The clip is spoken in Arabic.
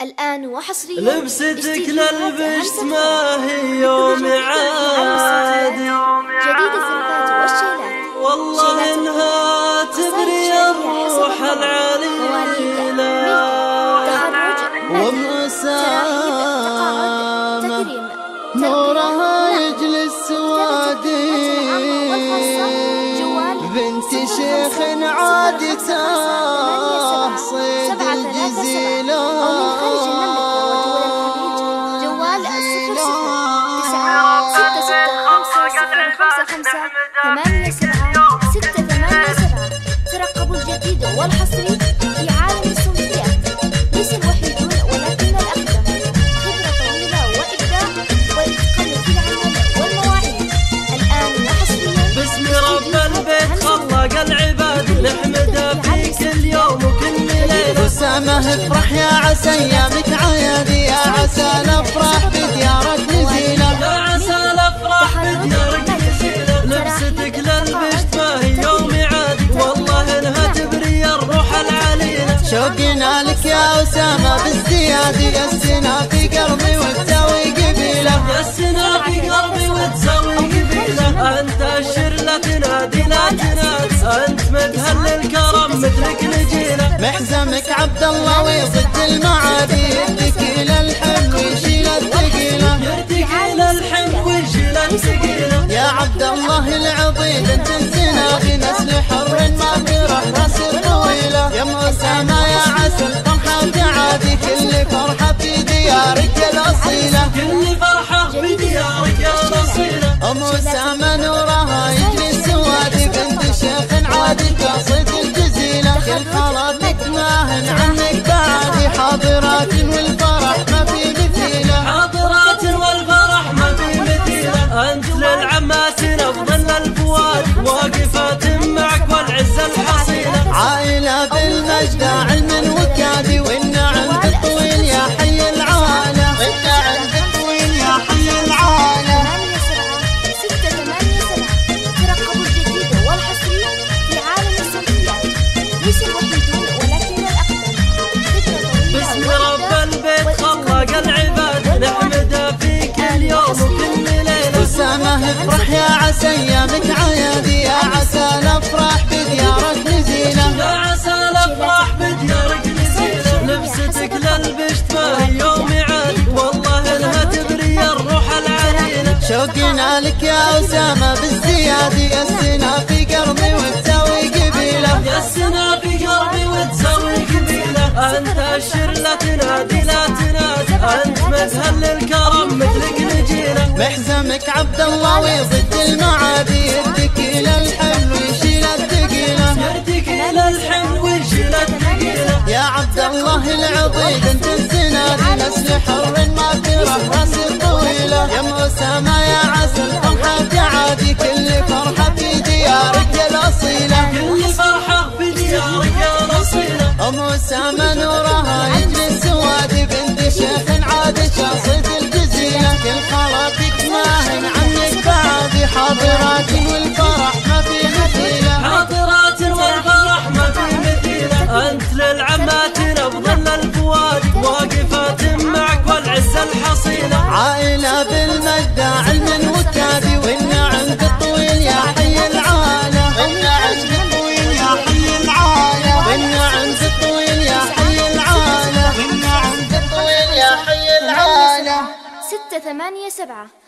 الآن وحصريا لبستك للبست ما هي يوم عادي، جديد الزنفات والشيلات والله انها تبري الروح العليلة ومسامة نورها يجلس سوادي، بنت شيخ عادي صيد الجزيلة. جوال 009665058687. ترقبوا الجديد والحصري في عالم الصوتيات. ليس الوحيدون ولكن الأقدم، خبرة طويلة وإبداع وإتقان في العمل والمواعيد. الآن وحصريا باسم رب البيت خلق العباد، نحمده في كل يوم وكل ليلة. وسامه افرح يا عسى ايامك عيادي، يا عسى الافراح بديارك نزيله، يا عسى الافراح بديارك نزيله. لبستك للبشت ما هي يوم عادي، والله انها تبري الروح العليلة. شوقنا لك يا اسامه بالزياده، يسنا في قلبي وتساوي قبيله، يسنا في قلبي وتساوي قبيله. انت الشرله تنادي لا تنادي، انت مدهن الكرم مثلك نجيله. محزمك عبد الله ويضد المعادي، يرتكي للحلم ويشيل الثقيله، يرتكي للحلم ويشيل الثقيله. يا عبد الله العضيد انت انسنا بنسل حر ما في راس طويله. يا اسامه يا عسى الفرحه تعادي، كل فرحه في ديارك الاصيله، كل فرحه في ديارك الاصيله. اسامه نورها يجري سوادي، بنت شيخ عادي قاصد الجزيله. كل خلاطك ماهن عنك بعادي، حاضرات والفرح ما في مثيله، حاضرات والفرح ما في مثيله. انت للعمات افضل الفؤاد، واقفات معك والعز الحصيله. عائله بالمجد علم وكادي، والنعم بالطويل يا حي العالم، والنعم بالطويل يا حي العالم. 87 ترقبوا الجديد والحصري في عالم الصوتيات. ليس الوحيدون ولكن الأقدم، خبرة طويلة باسم رب البيت خلق العباد، نحمده في كل يوم وكل ليلة. وسامه افرح يا عسى ايامك عيادي، يا عسى الافراح بديارك نزيله، يا عسى الافراح بديارك نزيله. لبستك للبشت ما هي يوم عاد، والله انها تبري الروح العليلة. شوقنا لك يا اسامه بالزياده، يسنا في قلبي وتساوي قبيله، يسنا في قلبي وتساوي قبيله. انت الشرله تنادي لا تنادي، انت مدهن للكرم مثلك نجيله. محزمك عبد الله ويضد المعادي، يرتكي للحمل ويشيل الثقيله، يرتكي للحمل ويشيل الثقيله. يا عبد الله العضيد انت الزنادي، نسل حر ما في راس طويله. يا اسامه يا عسى الفرحه تعادي، كل فرحه في ديارك الاصيله، كل فرحه في ديارك الاصيله. اسامه نورها يجري سوادي، بنت شيخ عادي شاصد الجزيله. كل خلاطك ماهن عنك بعادي، حاضرات والفرح ما في مثيله، حاضرات والفرح ما في مثيله. انت للعمات افضل الفؤاد، واقفات معك والعز الحصيله. عائله بالمجد علم وكادي، والنعم بالطويل يا حي العالم، والنعم بالطويل يا حي العالم، والنعم بالطويل يا حي العالم، والنعم بالطويل يا حي العالم. 687